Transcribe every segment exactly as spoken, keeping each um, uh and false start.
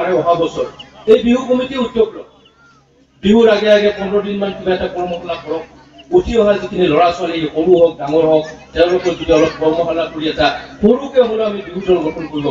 পাৰে অহা বছৰ এই বিহু কমিটি উদ্যোগ লওক বিহুৰ আগে আগে পোন্ধৰ দিন মান কিবা এটা কৰ্মশালা কৰক উঠি অহা যিখিনি ল'ৰা ছোৱালী সৰু হওক ডাঙৰ হওক তেওঁলোকৰ যদি অলপ কৰ্মশালা কৰি এটা সৰুকে হ'লেও আমি বিহু দল গঠন কৰিব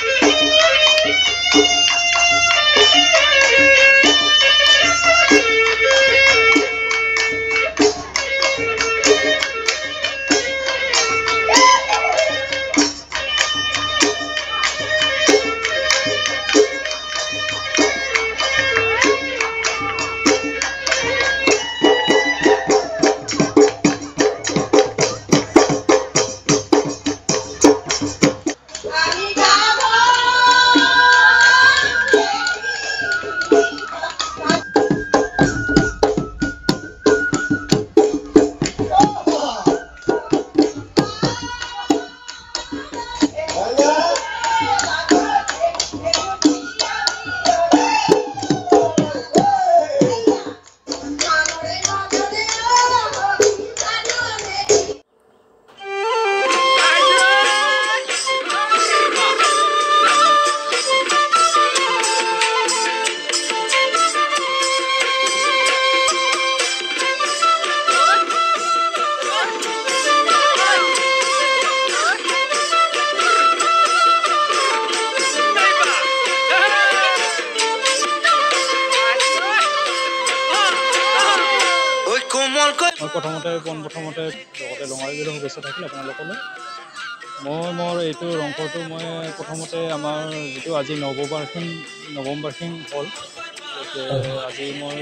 প্ৰথমতে পোনপ্ৰথমতে লগতে ৰঙালী বিহুৰ শুভেচ্ছা থাকিল আপোনালোকলৈ মই মোৰ এইটো ৰংঘৰটো মই প্ৰথমতে আমাৰ যিটো আজি নৱবাৰ্ষিক নৱম বাৰ্ষিক হ'ল আজি মই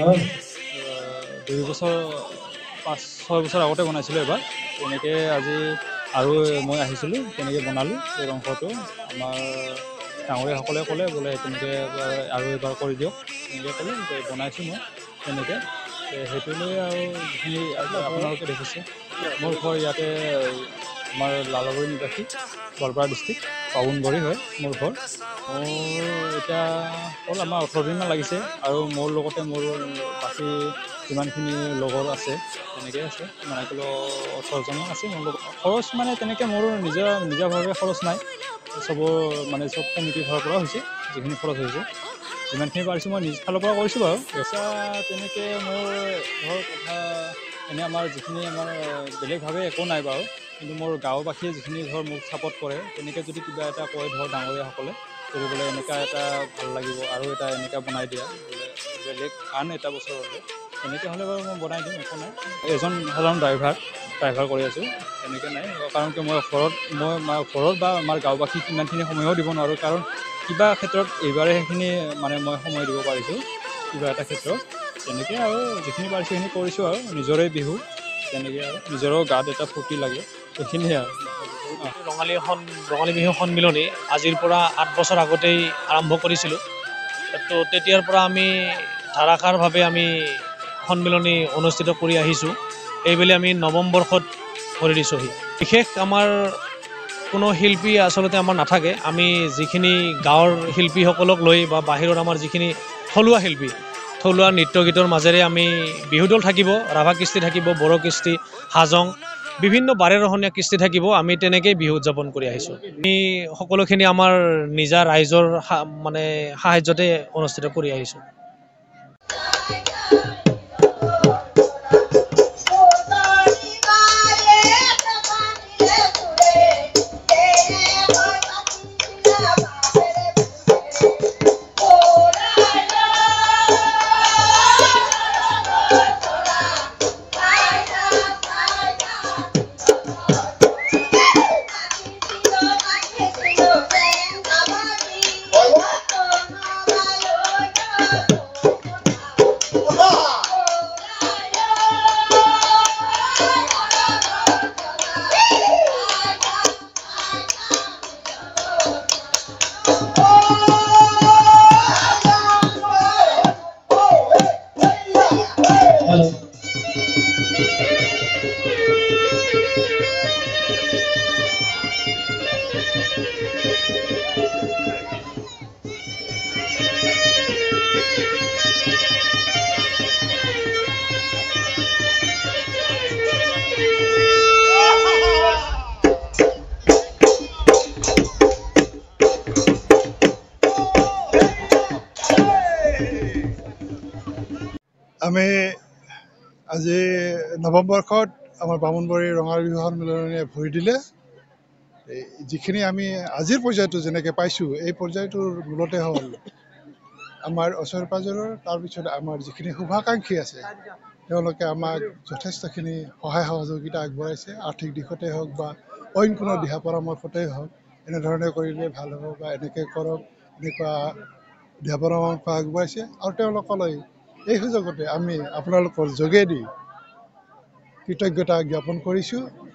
দুই বছৰ পাঁচ ছয় বছৰ আগতে বনাইছিলোঁ এবাৰ তেনেকৈ আজি আৰু মই আহিছিলোঁ তেনেকৈ বনালোঁ এই ৰংঘৰটো আমাৰ ডাঙৰীয়াসকলে ক'লে বোলে তেনেকৈ আৰু এবাৰ কৰি দিয়ক তেনেকৈ ক'লে বনাইছোঁ মই তেনেকৈ সেইটো লৈ আৰু যিখিনি আপোনালোকে দেখিছে মোৰ ঘৰ ইয়াতে আমাৰ লালগুৰি নিবাসী গোৱালপাৰা ডিষ্ট্ৰিক্ট বামুণবাৰী হয় মোৰ ঘৰ মোৰ এতিয়া হ'ল আমাৰ ওঠৰ দিনমান লাগিছে আৰু মোৰ লগতে মোৰ বাকী যিমানখিনি লগৰ আছে তেনেকৈ আছে মানে ক'লেও ওঠৰজনমান আছে মোৰ লগত খৰচ মানে তেনেকৈ মোৰ নিজা নিজাভাৱে খৰচ নাই চবৰ মানে চব কমিটিৰ ফালৰ পৰা হৈছে যিখিনি খৰচ হৈছে যিমানখিনি পাৰিছোঁ মই নিজ ফালৰ পৰা কৰিছোঁ বাৰু পইচা তেনেকৈ মোৰ ধৰ কথা এনে আমাৰ যিখিনি আমাৰ বেলেগভাৱে একো নাই বাৰু কিন্তু মোৰ গাঁওবাসীয়ে যিখিনি ধৰ মোক ছাপৰ্ট কৰে তেনেকৈ যদি কিবা এটা কয় ধৰ ডাঙৰীয়াসকলে কৰিবলৈ এনেকুৱা এটা ভাল লাগিব আৰু এটা এনেকুৱা বনাই দিয়া বোলে বেলেগ আন এটা বছৰতে তেনেকৈ হ'লে বাৰু মই বনাই দিম একো নাই এজন সাধাৰণ ড্ৰাইভাৰ ড্ৰাইভাৰ কৰি আছোঁ তেনেকৈ নাই কাৰণ কি মই ঘৰত মই ঘৰত বা আমাৰ গাঁওবাসীক ইমানখিনি সময়ো দিব নোৱাৰোঁ কাৰণ কিবা ক্ষেত্ৰত এইবাৰে সেইখিনি মানে মই সময় দিব পাৰিছোঁ কিবা এটা ক্ষেত্ৰত তেনেকৈ আৰু যিখিনি পাৰিছোঁ সেইখিনি কৰিছোঁ আৰু নিজৰে বিহু তেনেকৈ আৰু নিজৰো গাত এটা ফূৰ্তি লাগে সেইখিনিয়ে আৰু ৰঙালী এখন ৰঙালী বিহু সন্মিলনী আজিৰ পৰা আঠ বছৰ আগতেই আৰম্ভ কৰিছিলোঁ তো তেতিয়াৰ পৰা আমি ধাৰাসাৰভাৱে আমি সন্মিলনী অনুষ্ঠিত কৰি আহিছোঁ এইবেলি আমি নৱম বৰ্ষত ভৰি দিছোঁহি বিশেষ আমাৰ কোনো শিল্পী আচলতে আমাৰ নাথাকে আমি যিখিনি গাঁৱৰ শিল্পীসকলক লৈ বা বাহিৰৰ আমাৰ যিখিনি থলুৱা শিল্পী থলুৱা নৃত্য গীতৰ মাজেৰে আমি বিহুদল থাকিব ৰাভা কৃষ্টি থাকিব বড়ো কৃষ্টি হাজং বিভিন্ন বাৰেৰহণীয়া কৃষ্টি থাকিব আমি তেনেকৈয়ে বিহু উদযাপন কৰি আহিছোঁ আমি সকলোখিনি আমাৰ নিজা ৰাইজৰ মানে সাহায্যতে অনুষ্ঠিত কৰি আহিছোঁ আমি আজি নৱবৰ্ষত আমাৰ বামুণবাৰী ৰঙালী বিহু সন্মিলনীয়ে ভৰি দিলে যিখিনি আমি আজিৰ পৰ্যায়টো যেনেকৈ পাইছোঁ এই পৰ্যায়টোৰ মূলতে হ'ল আমাৰ ওচৰ পাজৰৰ তাৰপিছত আমাৰ যিখিনি শুভাকাংক্ষী আছে তেওঁলোকে আমাক যথেষ্টখিনি সহায় সহযোগিতা আগবঢ়াইছে আৰ্থিক দিশতে হওক বা অইন কোনো দিহা পৰামৰ্শতেই হওক এনেধৰণে কৰিলে ভাল হ'ব বা এনেকৈ কৰক এনেকুৱা দিহা পৰামৰ্শ আগবঢ়াইছে আৰু তেওঁলোকলৈ এই সুযোগতে আমি আপোনালোকৰ যোগেদি কৃতজ্ঞতা জ্ঞাপন কৰিছোঁ